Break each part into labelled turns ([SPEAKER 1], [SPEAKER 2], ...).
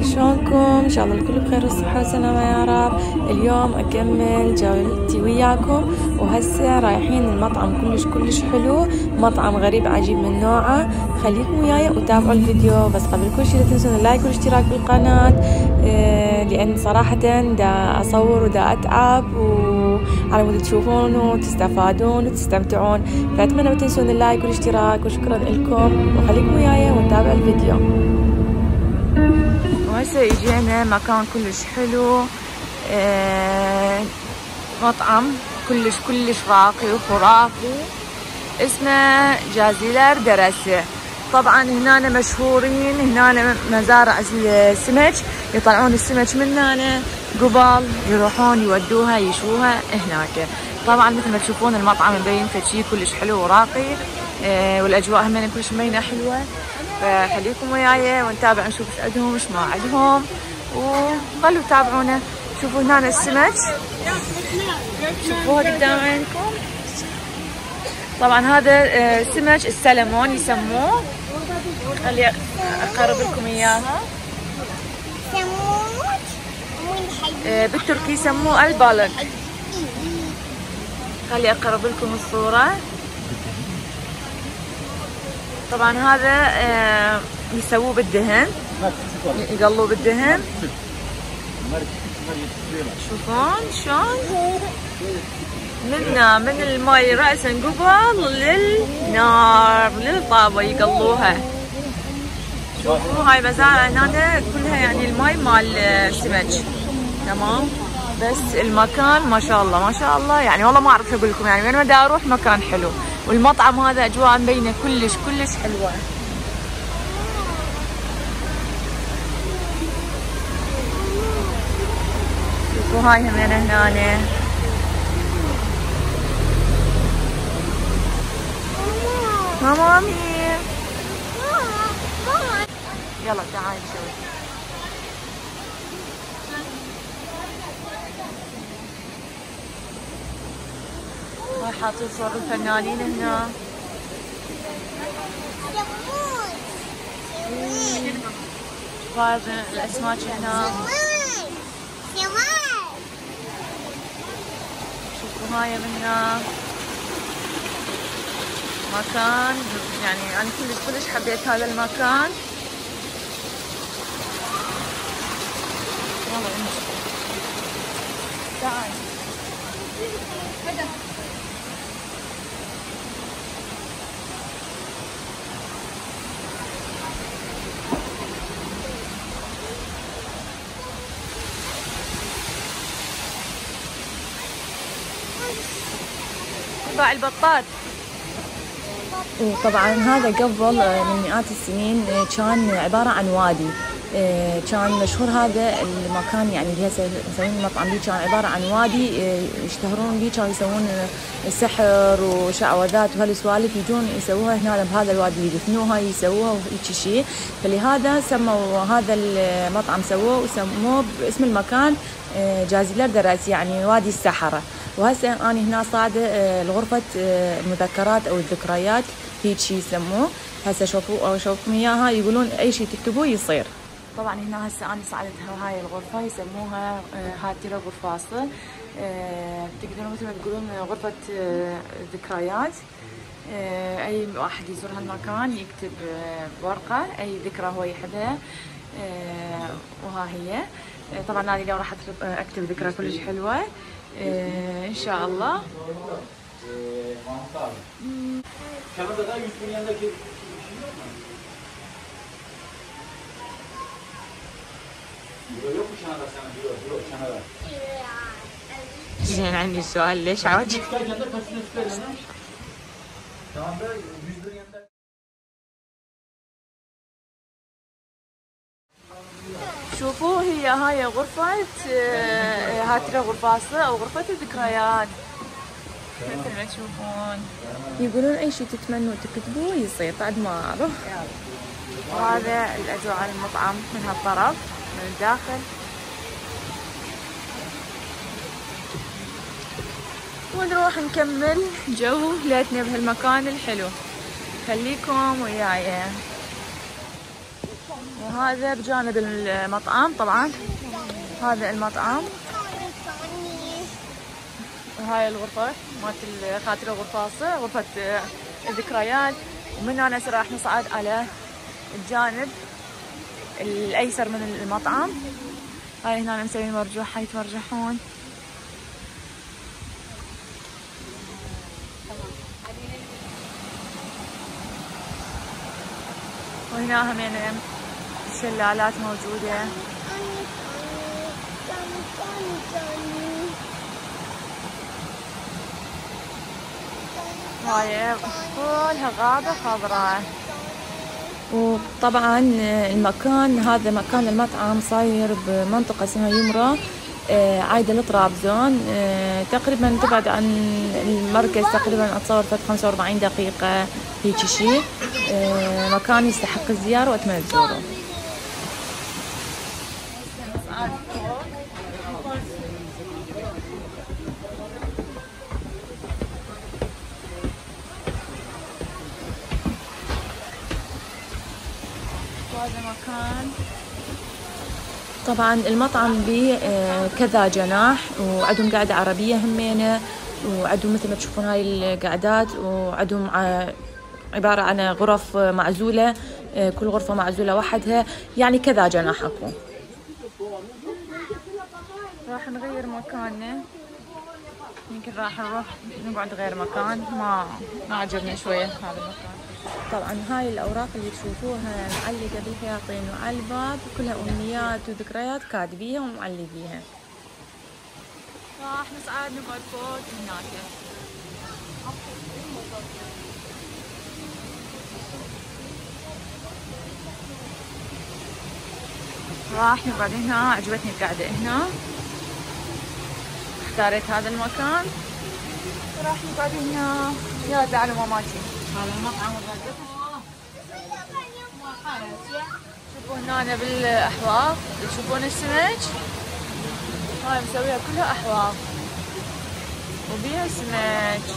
[SPEAKER 1] شلونكم؟ ان شاء الله الكل بخير والصحة والسلامة يا رب. اليوم اكمل جولتي وياكم، وهسه رايحين المطعم كلش حلو، مطعم غريب عجيب من نوعه. خليكم وياي وتابعوا الفيديو، بس قبل كل شيء لا تنسون اللايك والاشتراك بالقناة، لان صراحة دا اصور ودا اتعب وعلى مود تشوفون وتستفادون وتستمتعون، فاتمنى لا تنسون اللايك والاشتراك، وشكرا لكم وخليكم وياي ونتابع الفيديو. وهسه اجينا مكان كلش حلو، مطعم كلش راقي وخرافي، اسمه جازيلر دراسة. طبعا هنا مشهورين، هنا مزارع السمك، يطلعون السمك من هنا قبل يروحون يودوها يشوها هناك. طبعا مثل ما تشوفون المطعم مبين فشي كلش حلو وراقي، والاجواء هم كلش مبينه حلوه. فخليكم وياي ونتابع نشوف ايش عندهم ايش ما عندهم، وخلوا تابعونا. شوفوا هنا السمك، شوفوها قدام عينكم. طبعا هذا سمك السلمون يسموه، خلي اقرب لكم اياها. بالتركي يسموه البالك. خلي اقرب لكم الصورة. طبعا هذا يسووه بالدهن، يقلوه بالدهن. شوفون شلون من الماي رأسا قبل للنار للطابة يقلوها. شوفوا هاي مزارع هنا كلها يعني الماي مال السمك، تمام. بس المكان ما شاء الله يعني والله ما اعرف اقول لكم، يعني وين ما دا اروح مكان حلو. والمطعم هذا اجواء مبينه كلش حلوه. شوفوا هاي همين هنا. ماما مين؟ يلا تعالي نسوي. هاي حاطين صور الفنانين هنا. شوفوا الاسماك هنا. شوفوا هاي منا مكان، يعني انا كلش حبيت هذا المكان. يلا نمشي. تعال. باع البطات. طبعا هذا قبل من مئات السنين كان عبارة عن وادي، كان مشهور هذا المكان، يعني اللي هسه مسوين المطعم بيه كان عبارة عن وادي يشتهرون بيه، كانوا يسوون سحر وشعوذات وهالسوالف يجون يسووها هنا بهذا الوادي، يدفنوها يسووها وهيك شيء. فلهذا سموا هذا المطعم وسموه باسم المكان جازيلر دراسة، يعني وادي السحرة. وهسه انا هنا صاعده الغرفة المذكرات او الذكريات هيك شيء يسموه. هسه شوفكم اياها، يقولون اي شيء تكتبوه يصير. طبعا هنا هسه انا صعدتها هاي الغرفة يسموها هاترة غرفاصة، تقدرون مثل ما تقولون غرفة ذكريات. اي واحد يزور هالمكان يكتب بورقة اي ذكرى هو يحبها، وها هي. طبعا انا اليوم راح اكتب ذكرى كلش حلوة ان شاء الله.
[SPEAKER 2] Kanada'da 100 bin yanındaki Euro yok mu Kanada sana? Euro Kanada.
[SPEAKER 1] زين عندي سؤال، ليش عوج؟ شوفوا هي هاي غرفة هاترة غرفاصة او غرفة الذكريات مثل ما تشوفون. يقولون اي شيء تتمنوا تكتبوه يصير، بعد ما اعرف. وهذا الاجواء المطعم من هالطرف من الداخل، ونروح نكمل جولتنا بهالمكان الحلو. خليكم وياي. وهذا بجانب المطعم طبعا، هذا المطعم. وهاي الغرفة مالت الخاترة، غرفة الذكريات. ومن هنا راح نصعد على الجانب الأيسر من المطعم. هاي هنا مسوين مرجوح، هاي يتمرجحون. وهنا هم يعني الشلالات موجودة. هاي كلها غابة خضراء. وطبعا المكان هذا مكان المطعم صاير بمنطقة اسمها يمرة، عايدة لطرابزون، تقريبا تبعد عن المركز تقريبا اتصور 45 دقيقة هيك شيء. مكان يستحق الزيارة واتمنى تزوره. هذا مكان طبعا المطعم به كذا جناح، وعندهم قاعدة عربية همينة، وعندهم مثل ما تشوفون هاي القعدات، وعندهم عبارة عن غرف معزولة، كل غرفة معزولة وحدها، يعني كذا جناح اكو. راح نغير مكاننا، يمكن راح نروح نقعد غير مكان، ما عجبني شوية هذا المكان. طبعا هاي الأوراق اللي تشوفوها معلقة بالحياطين وعلى الباب كلها أمنيات وذكريات كاتبيها ومعلقيها. راح نصعد نقعد فوق هناك. راح نقعد هنا، عجبتني القعدة هنا، اختاريت هذا المكان. راح نقعد هنا. يا تعالوا ماماتي، هذا المطعم شوفوا هنا بالاحواض، تشوفون السمك، هاي مسويها كلها احواض وبيها سمك.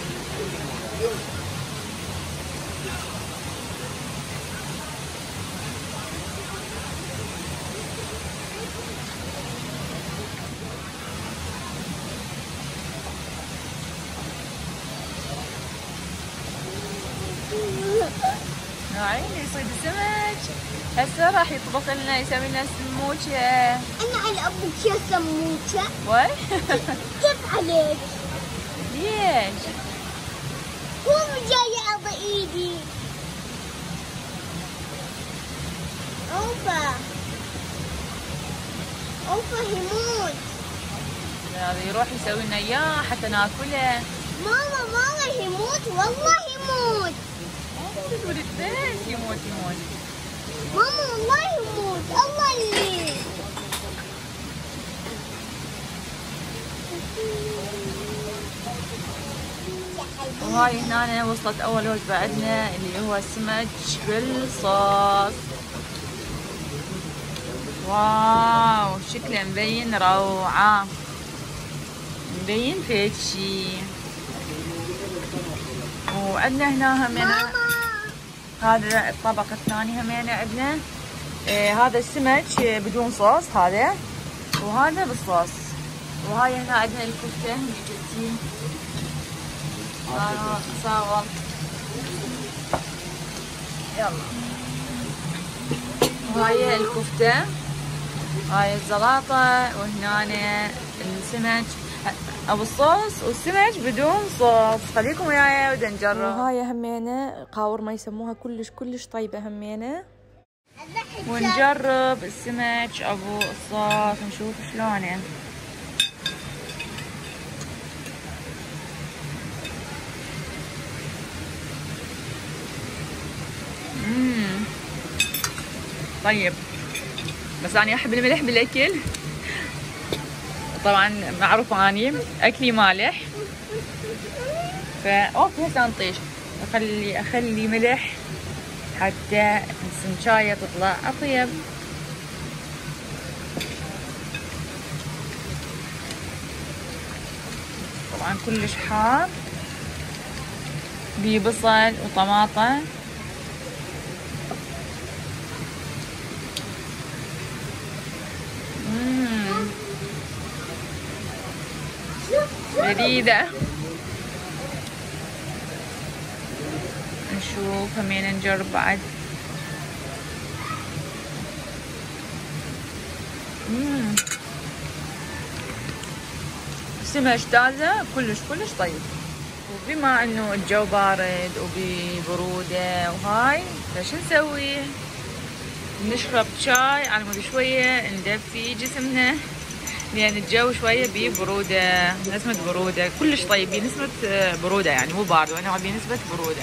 [SPEAKER 1] عيني يصيد السمك. هسه راح يطبخ لنا، يسوي لنا سموكه.
[SPEAKER 3] انا على ابوك يا سموكه.
[SPEAKER 1] وي
[SPEAKER 3] كيف عليك؟
[SPEAKER 1] ليش؟
[SPEAKER 3] هو جاي اعطي ايدي. اوفا يموت.
[SPEAKER 1] هذا يروح يسوي لنا اياه حتى ناكله.
[SPEAKER 3] ماما يموت، والله يموت.
[SPEAKER 1] تقول الثلج يموت.
[SPEAKER 3] ماما والله يموت، الله اللي.
[SPEAKER 1] وهاي هنا وصلت اول وجبة عندنا اللي هو السمك بالصوص. واو شكله مبين روعة، مبين فيك شي. وعندنا هنا همينة هذا الطبق الثاني همينة عندنا. هذا السمك بدون صوص هذا، وهذا بالصوص. وهاي هنا عندنا الكفتة اللي جبتي صاور. يلا وهاي الكفتة، هاي الزلاطة، وهنا السمك ابو الصوص والسمك بدون صوص. خليكم وياي ودا نجرب. وهاي همينة قاورمة يسموها، كلش طيبة همينة. ونجرب السمك ابو الصوص نشوف شلونه. طيب، بس أنا أحب الملح بالأكل. طبعا معروف أني أكلي مالح، أوكي هسه نطيش. أخلي ملح حتى السمشاية تطلع أطيب. طبعا كلش حار، بيه بصل وطماطة.
[SPEAKER 4] لذيذة. نشوف همين نجرب بعد. سمش تازة كلش طيب. وبما انه الجو بارد وببرودة وهاي، فش نسوي؟ نشرب شاي على مود شوية ندفي جسمنا، لأن الجو شوية ببرودة، نسمة برودة كلش طيب، بنسبة برودة يعني مو بارد، وأنا بنسبة برودة.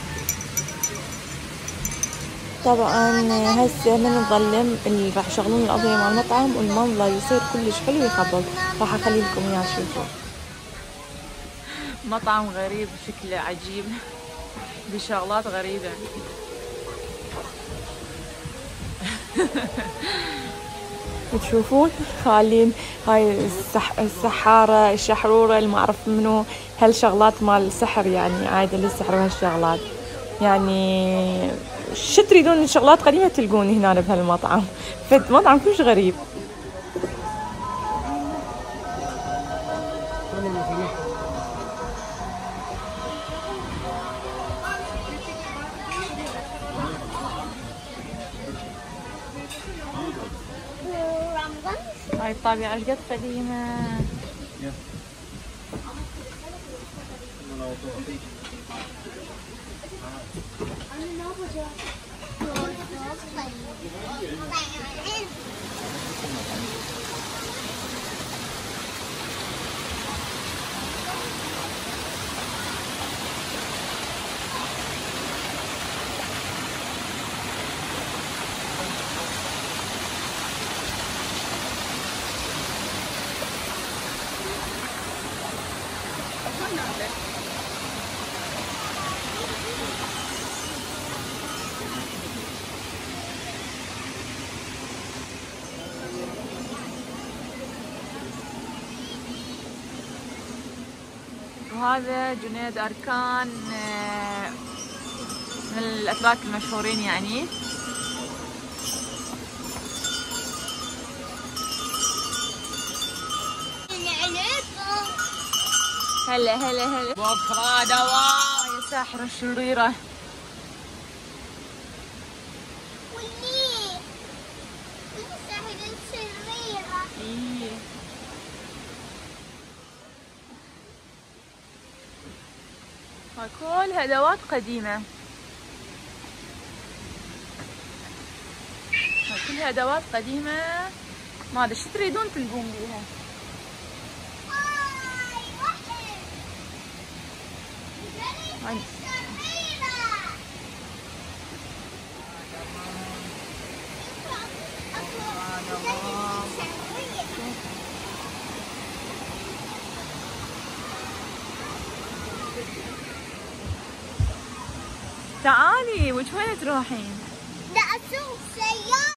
[SPEAKER 1] طبعا هسه من نظلم اللي راح يشغلون الأضوية مع المطعم والمنظر يصير كلش حلو يخبل. راح أخلي لكم إياه تشوفوا.
[SPEAKER 4] مطعم غريب شكله عجيب بشغلات غريبة.
[SPEAKER 1] تشوفون خالين هاي السحارة الشحرورة اللي ما أعرف منو هالشغلات مال السحر، يعني عايدة للسحر وهالشغلات. يعني شو تريدون شغلات قديمة تلقون هنا بهالمطعم، فمطعم كلش غريب.
[SPEAKER 4] هاي الطابعة ايش قد قديمة. وهذا جنيد أركان من الأتراك المشهورين يعني. هلا بكرة دواء يا ساحرة الشريرة. كل أدوات قديمة، كلها أدوات قديمة، ما أدري شو تريدون تلقون بيها. تعالي، وش وين تروحين؟
[SPEAKER 3] لا أسوق سيارة.